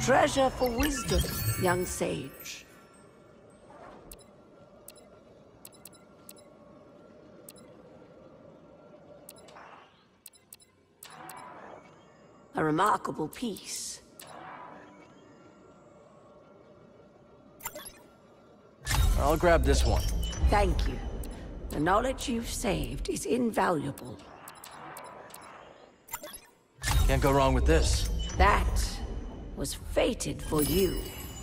treasure for wisdom, young sage. A remarkable piece. I'll grab this one. Thank you. The knowledge you've saved is invaluable. Can't go wrong with this. That was fated for you.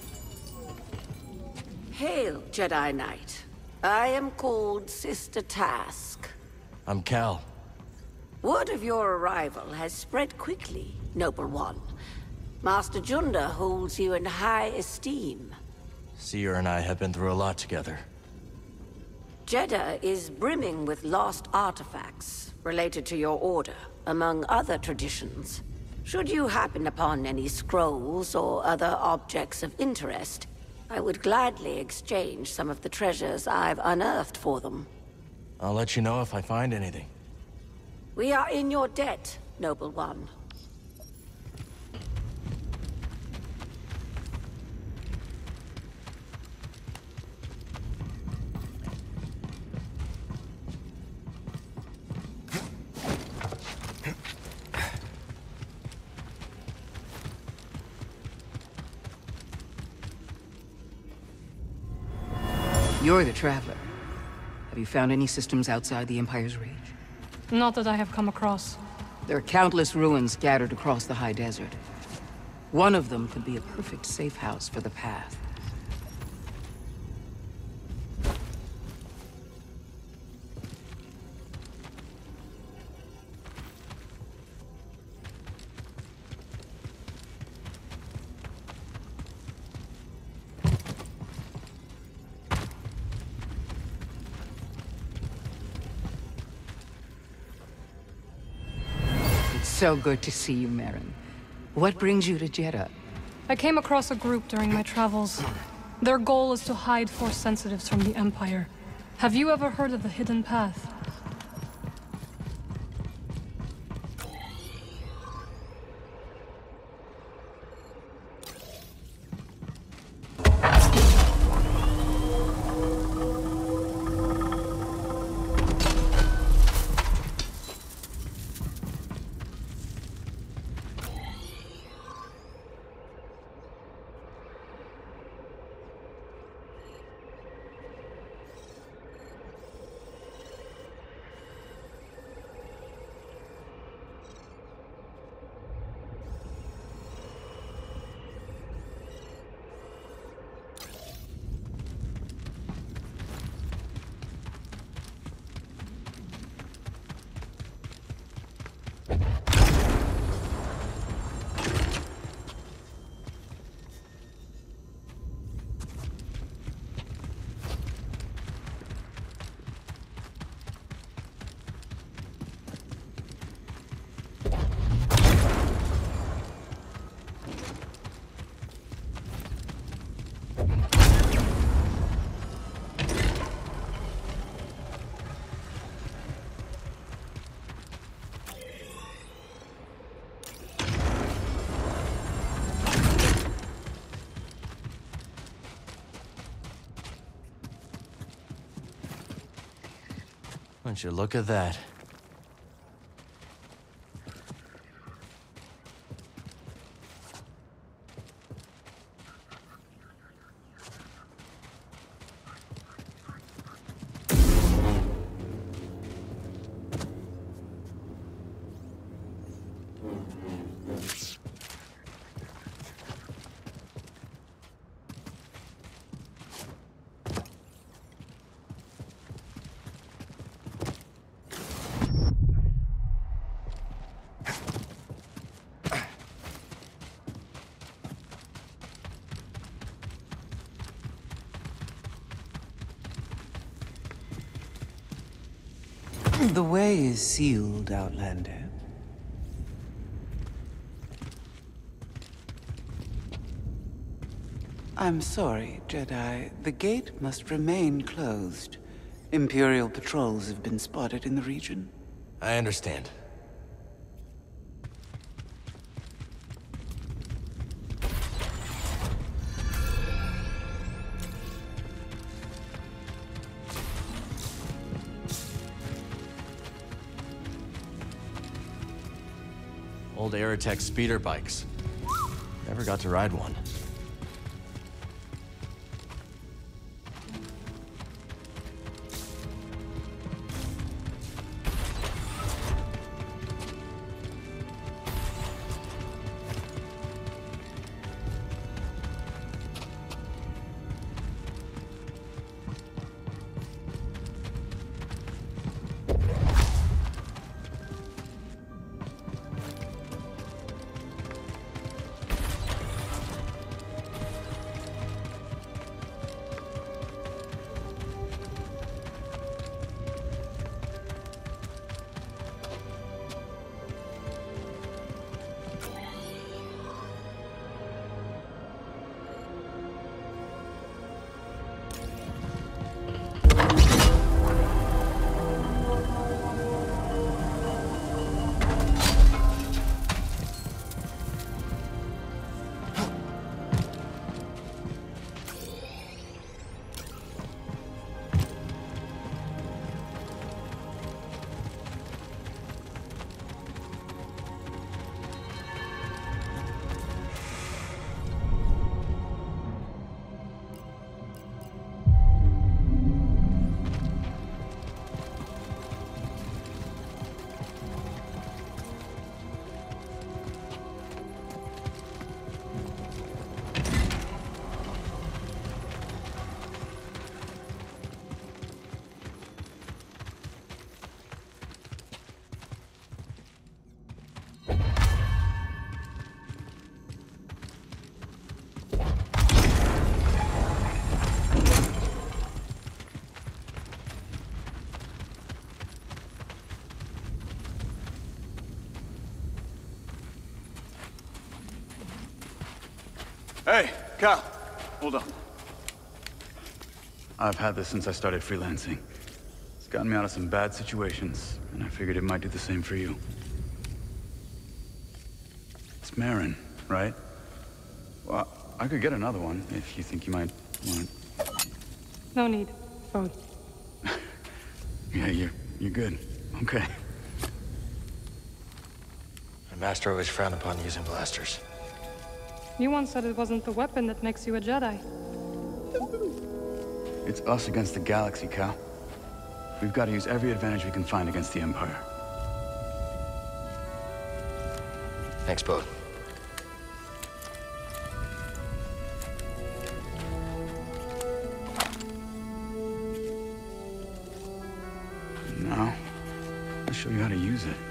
Hail, Jedi Knight. I am called Sister Task. I'm Cal. Word of your arrival has spread quickly, Noble One. Master Junda holds you in high esteem. Cere and I have been through a lot together. Jeddah is brimming with lost artifacts related to your order, among other traditions. Should you happen upon any scrolls or other objects of interest, I would gladly exchange some of the treasures I've unearthed for them. I'll let you know if I find anything. We are in your debt, Noble One. You're the Traveler. Have you found any systems outside the Empire's reach? Not that I have come across. There are countless ruins scattered across the high desert. One of them could be a perfect safe house for the Path. So good to see you, Merrin. What brings you to Jeddah? I came across a group during my travels. Their goal is to hide Force sensitives from the Empire. Have you ever heard of the Hidden Path? Won't you look at that? The way is sealed, Outlander. I'm sorry, Jedi. The gate must remain closed. Imperial patrols have been spotted in the region. I understand. Old Aerotech speeder bikes. Never got to ride one. Hey, Cal, hold on. I've had this since I started freelancing. It's gotten me out of some bad situations, and I figured it might do the same for you. It's Merrin, right? Well, I could get another one if you think you might want it. No need, Bode. Yeah, you're good. Okay. My master always frowned upon using blasters. You once said it wasn't the weapon that makes you a Jedi. It's us against the galaxy, Cal. We've got to use every advantage we can find against the Empire. Thanks, Bode. Now, I'll show you how to use it.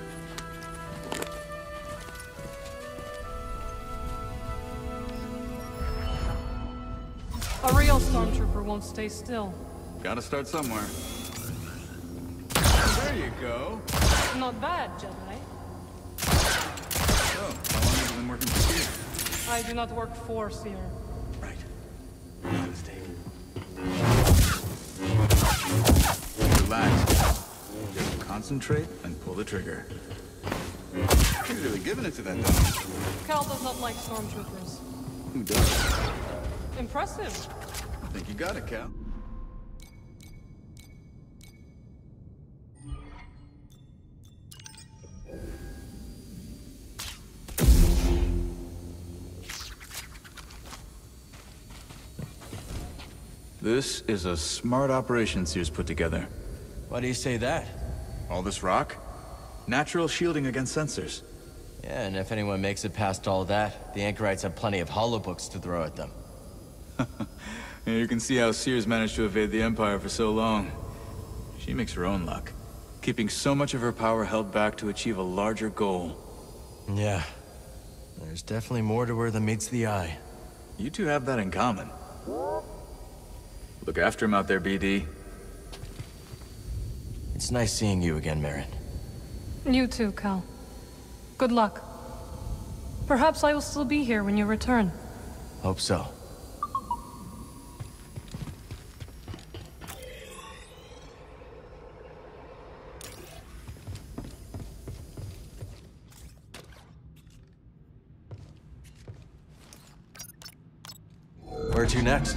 A real stormtrooper won't stay still. Gotta start somewhere. There you go. Not bad, Jedi. So, how long have you been working for Cere? I do not work for Cere. Right. Relax. Just concentrate and pull the trigger. You're really giving it to that dog. Cal does not like stormtroopers. Who does? Impressive. I think you got it, Cal. This is a smart operation Cere's put together. Why do you say that? All this rock? Natural shielding against sensors. Yeah, and if anyone makes it past all that, the Anchorites have plenty of holobooks to throw at them. Yeah, you can see how Cere's managed to evade the Empire for so long. She makes her own luck, keeping so much of her power held back to achieve a larger goal. Yeah. There's definitely more to her than meets the eye. You two have that in common. Look after him out there, BD. It's nice seeing you again, Merrin. You too, Cal. Good luck. Perhaps I will still be here when you return. Hope so. Where to next?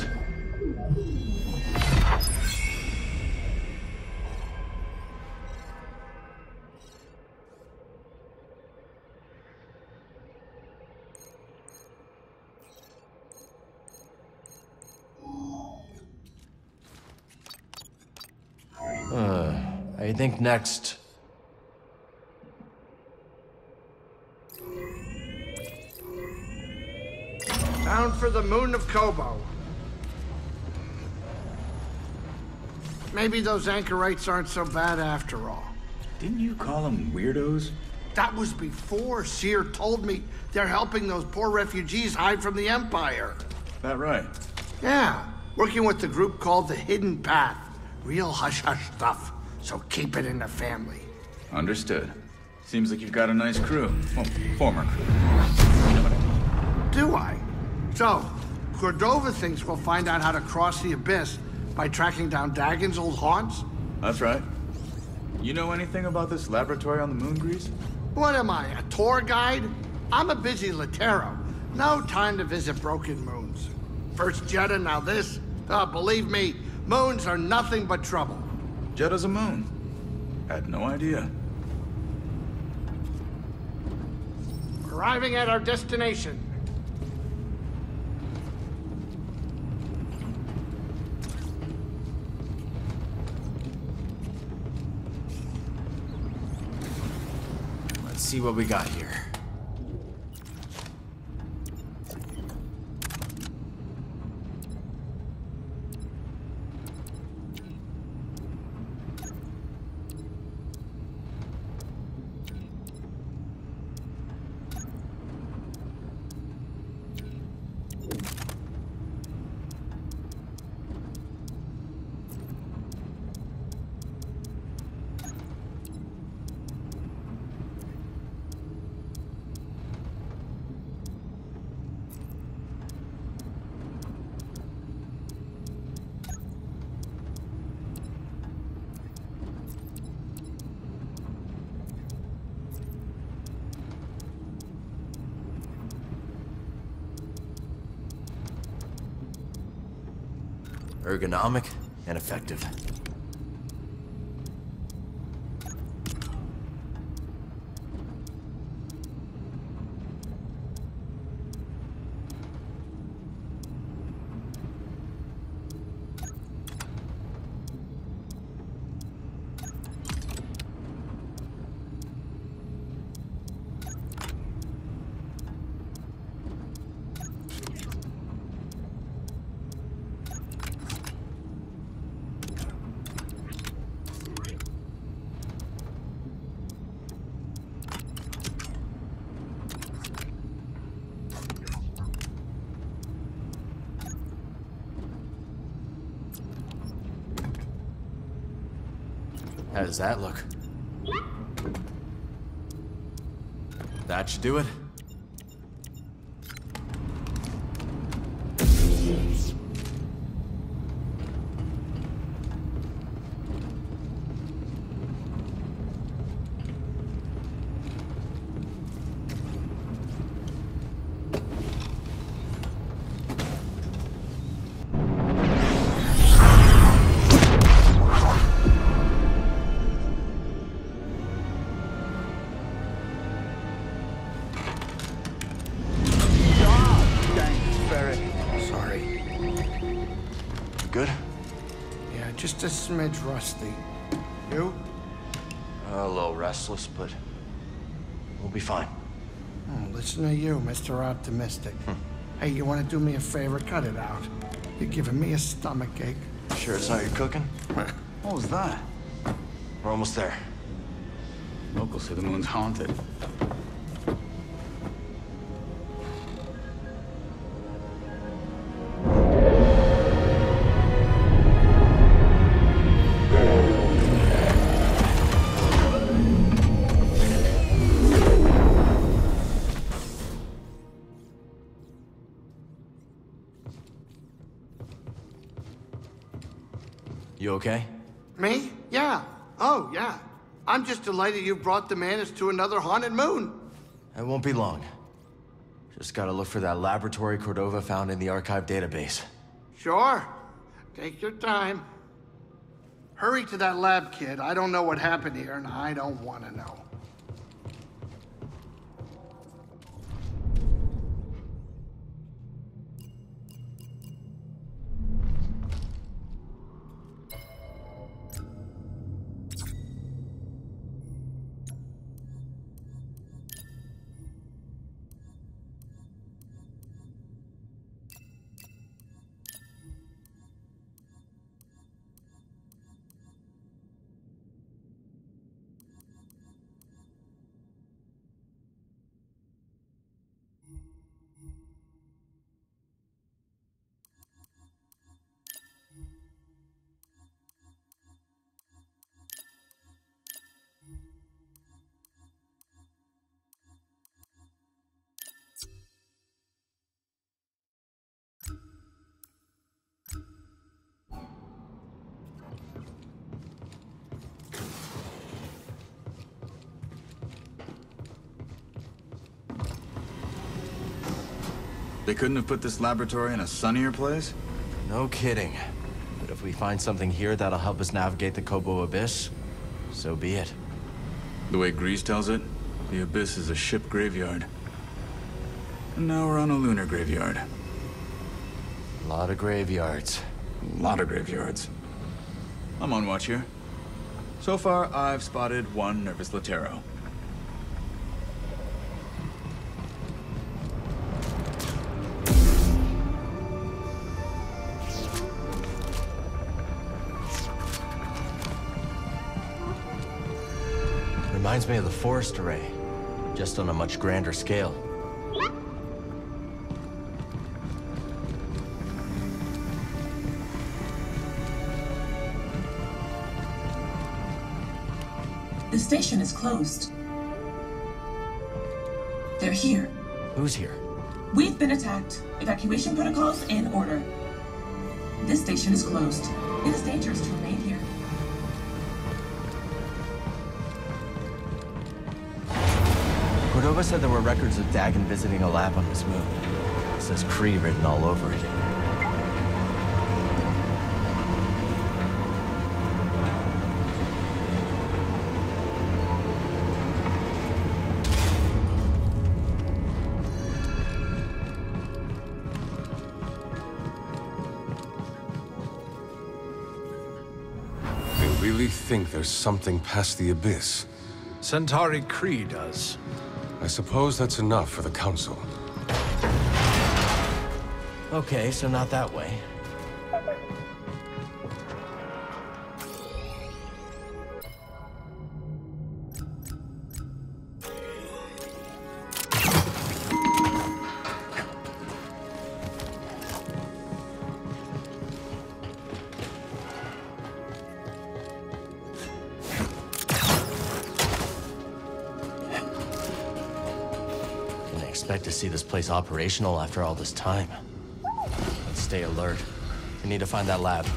I think next... Bound for the moon of Kobo. Maybe those anchorites aren't so bad after all. Didn't you call them weirdos? That was before Cere told me they're helping those poor refugees hide from the Empire. That right? Yeah, working with the group called the Hidden Path. Real hush-hush stuff, so keep it in the family. Understood. Seems like you've got a nice crew. Well, former crew. You know what I mean. Do I? So, Cordova thinks we'll find out how to cross the abyss by tracking down Dagon's old haunts? That's right. You know anything about this laboratory on the moon, Greez? What am I, a tour guide? I'm a busy Latero. No time to visit broken moons. First Jeddah, now this. Believe me, moons are nothing but trouble. Jeddah's a moon. Had no idea. Arriving at our destination. Let's see what we got here. Ergonomic and effective. How does that look? That should do it. Good? Yeah, just a smidge rusty. You? A little restless, but we'll be fine. Oh, listen to you, Mr. Optimistic. Hey, you want to do me a favor? Cut it out. You're giving me a stomachache. Sure it's not your cooking? What was that? We're almost there. Locals say the moon's haunted. You okay? Me? Yeah. Oh, yeah. I'm just delighted you brought the Mantis to another haunted moon. It won't be long. Just gotta look for that laboratory Cordova found in the archive database. Sure. Take your time. Hurry to that lab, kid. I don't know what happened here, and I don't want to know. They couldn't have put this laboratory in a sunnier place? No kidding. But if we find something here that'll help us navigate the Kobo Abyss, so be it. The way Greez tells it, the Abyss is a ship graveyard. And now we're on a lunar graveyard. A lot of graveyards. A lot of graveyards. I'm on watch here. So far, I've spotted one nervous Latero. Reminds me of the forest array, just on a much grander scale. The station is closed. They're here. Who's here? We've been attacked. Evacuation protocols in order. This station is closed. It is dangerous to remain here. Cordova said there were records of Dagan visiting a lab on this moon. It says Kree written all over it. They really think there's something past the Abyss. Centauri Kree does. I suppose that's enough for the Council. Okay, so not that way. Expect to see this place operational after all this time. Let's stay alert. We need to find that lab.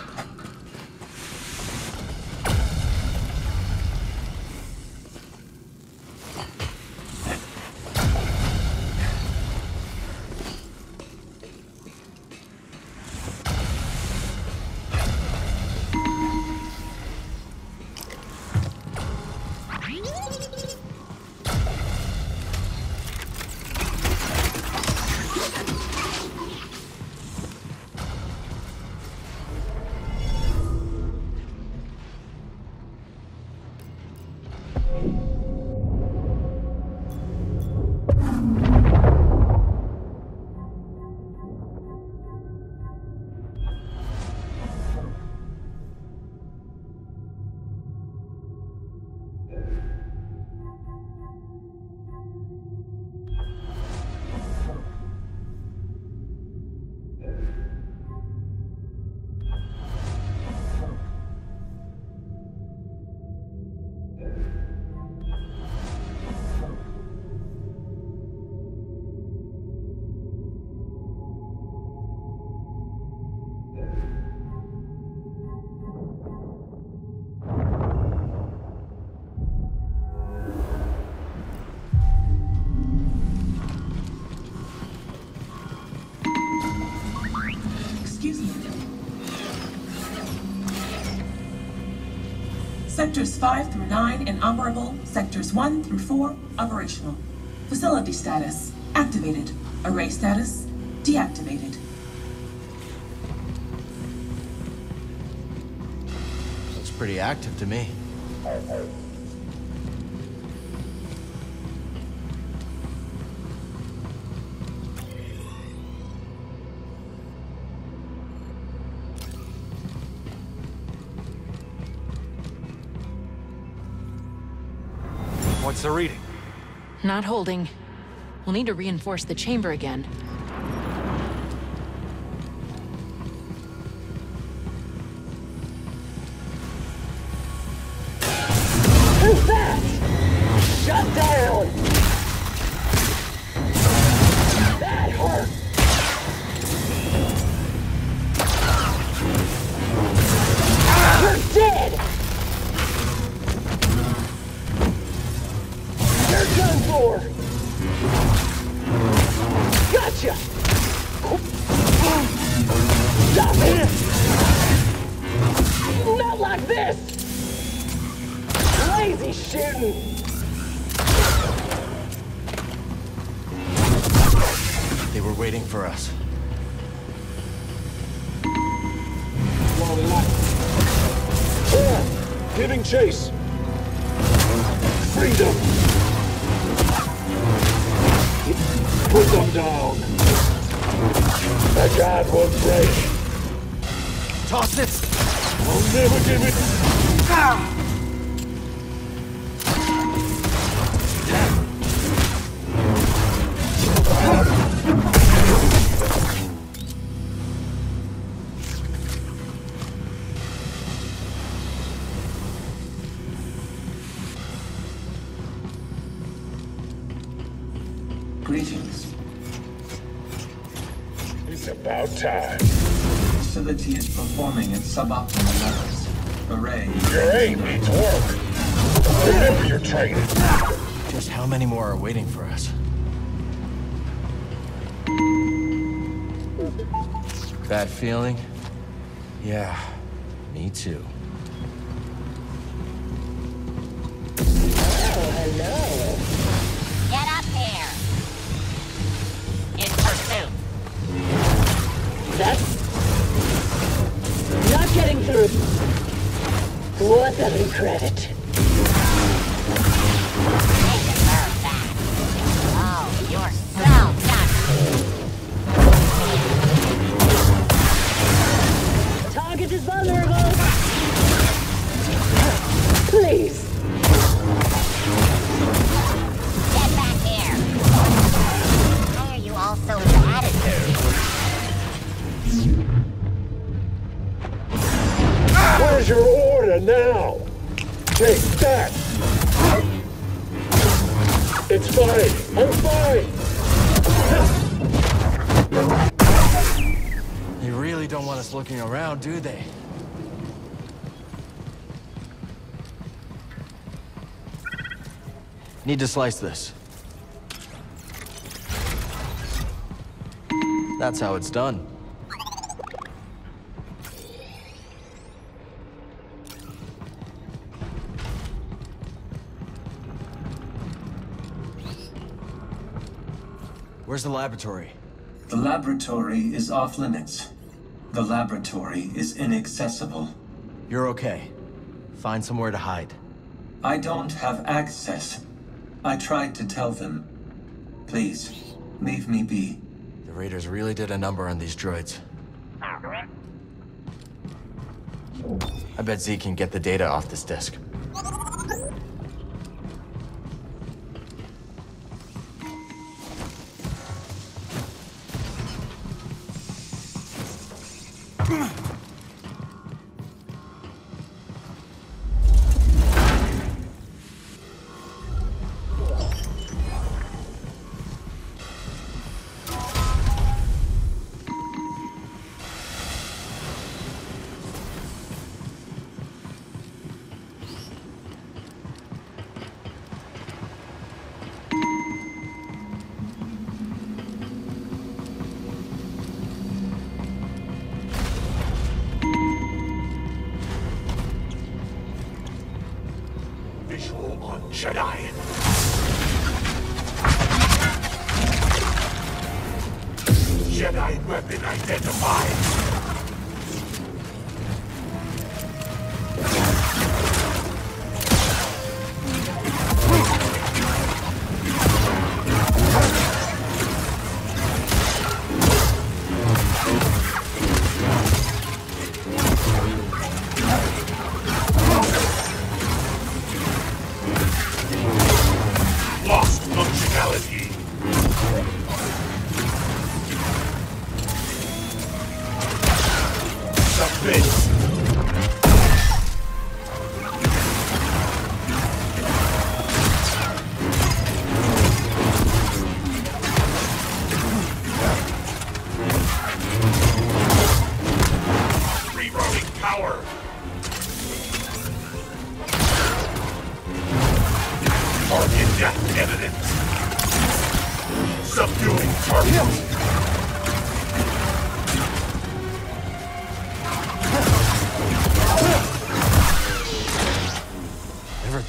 Sectors 5 through 9 inoperable. Sectors 1 through 4 operational. Facility status activated. Array status deactivated. Looks pretty active to me. What's the reading? Not holding. We'll need to reinforce the chamber again. Too fast! Shut down! That hurt! You're dead! You're done for! Gotcha! Not this! Lazy shooting! They were waiting for us. Yeah, giving chase. Freedom. Put them down. The guard won't break. Toss it! I'll never give it. Greetings. It's about time. The facility is performing at suboptimal levels. Array. Your aim needs work. Remember your training. Just how many more are waiting for us? Bad feeling? Yeah, me too. Oh, hello. Get up here! In pursuit! That's... not getting through. What the credit? They deserve that. Oh, you're so done. Target is vulnerable. Please. Get back here! Why are you all so bad at this? Where's your order now? Take that! It's fine. I'm fine. They really don't want us looking around, do they? Need to slice this. That's how it's done. Where's the laboratory? The laboratory is off limits. The laboratory is inaccessible. You're okay. Find somewhere to hide. I don't have access. I tried to tell them. Please, leave me be. The Raiders really did a number on these droids. I bet Z can get the data off this disk. Jedi. Jedi weapon identified. Lost functionality. Submit. Reloading power. Target death evidence. Subduing target.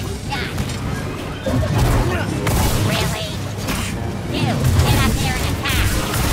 Good shot. Really? You, get up here and attack.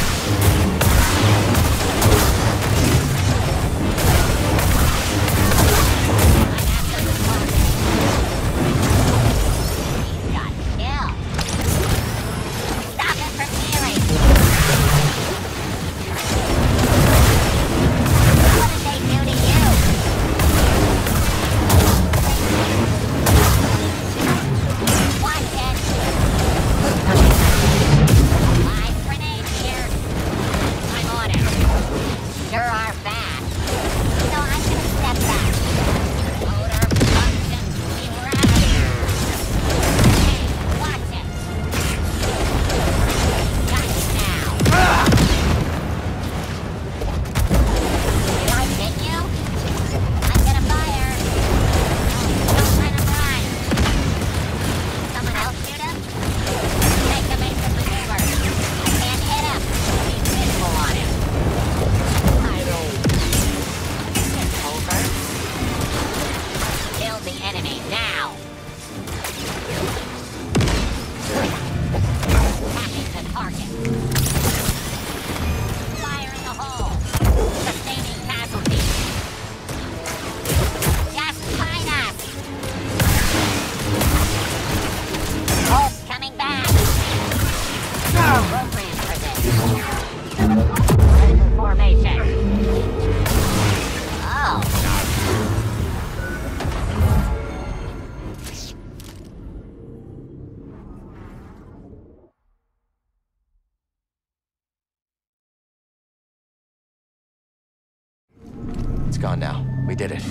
It's gone now. We did it.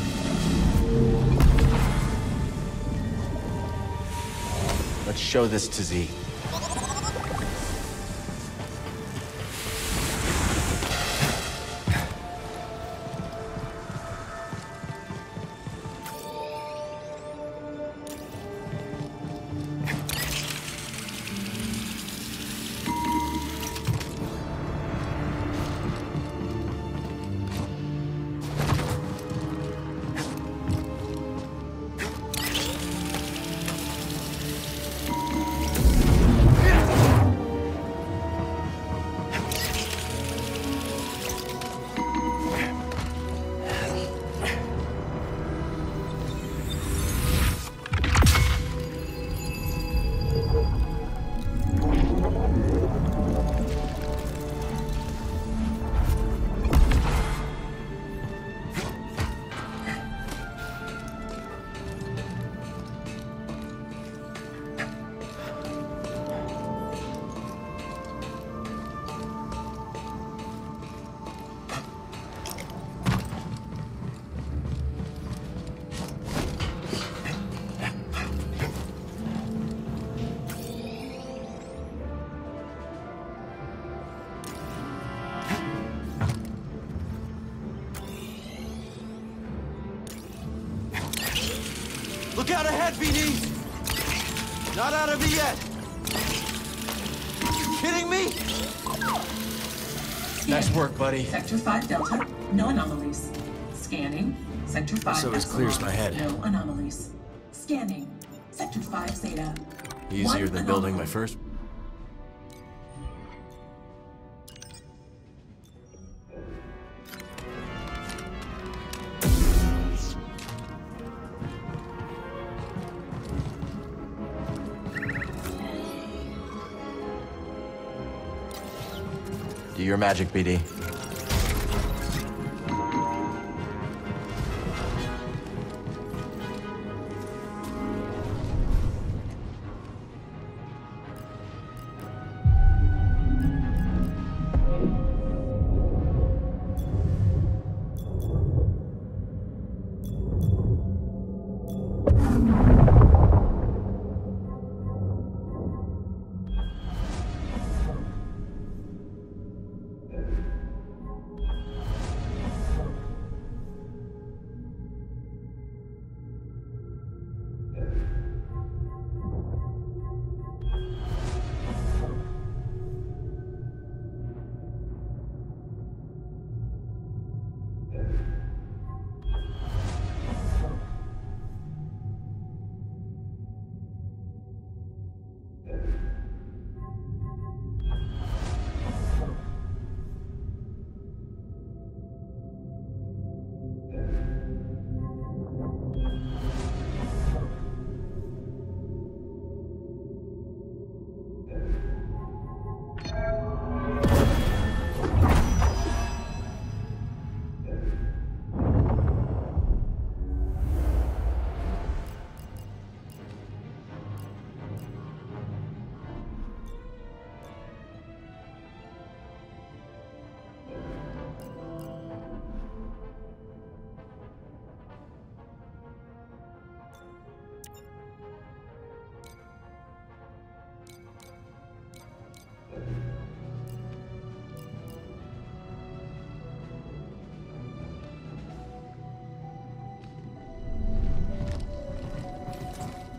Let's show this to Z. Look out ahead, BD! Not out of it yet! You kidding me? Nice work, buddy. Sector 5 Delta, no anomalies. Scanning. Sector 5 So this clears my head. No anomalies. Scanning. Sector 5 Zeta. Easier than building my first. Do your magic, BD.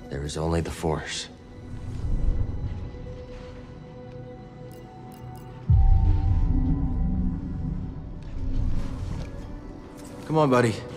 There is only the Force. Come on, buddy.